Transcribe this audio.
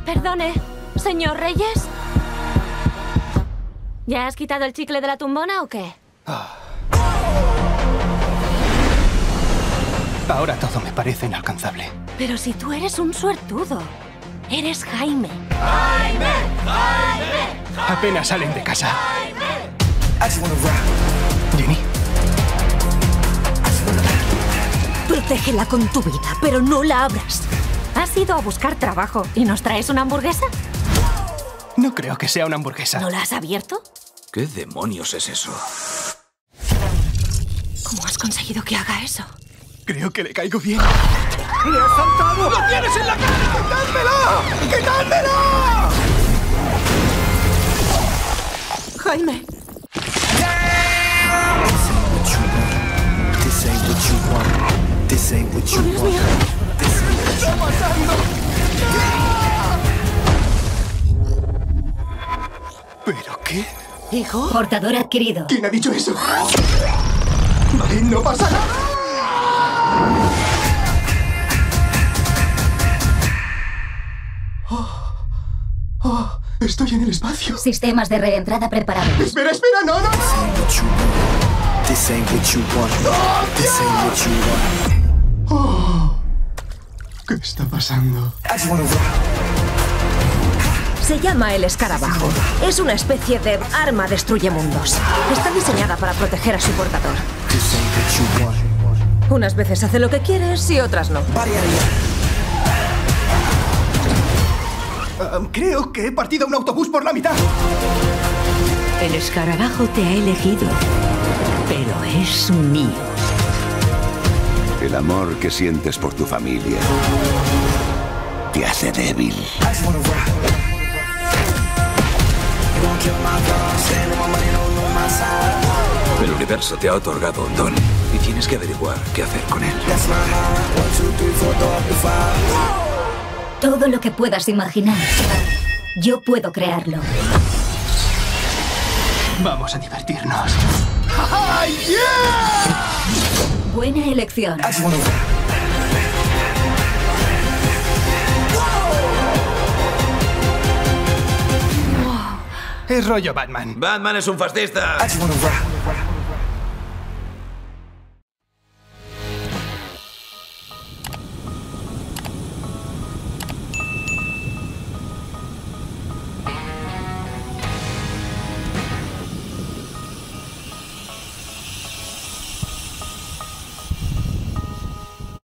Perdone, señor Reyes. ¿Ya has quitado el chicle de la tumbona o qué? Ahora todo me parece inalcanzable. Pero si tú eres un suertudo. Eres Jaime. ¡Jaime! ¡Jaime! Apenas salen de casa. Jenny. Protégela con tu vida, pero no la abras. ¿Has ido a buscar trabajo y nos traes una hamburguesa? No creo que sea una hamburguesa. ¿No la has abierto? ¿Qué demonios es eso? ¿Cómo has conseguido que haga eso? Creo que le caigo bien. ¡Le has saltado! ¡Lo tienes en la cara! ¡Quitádmela! ¡Quitádmela! Jaime. ¡Oh, Dios mío! ¿Qué está pasando? ¿Pero qué? ¿Hijo? Portador adquirido. ¿Quién ha dicho eso? Vale, no pasa nada. Estoy en el espacio. Sistemas de reentrada preparados. Espera, espera, no, no. ¿Qué está pasando? Se llama el escarabajo. Es una especie de arma destruyemundos. Está diseñada para proteger a su portador. Unas veces hace lo que quieres y otras no. Creo que he partido un autobús por la mitad. El escarabajo te ha elegido, pero es mío. El amor que sientes por tu familia te hace débil. El universo te ha otorgado un don y tienes que averiguar qué hacer con él. Todo lo que puedas imaginar, yo puedo crearlo. Vamos a divertirnos. ¡Ay, yeah! Buena elección. Es rollo Batman. Batman es un fascista.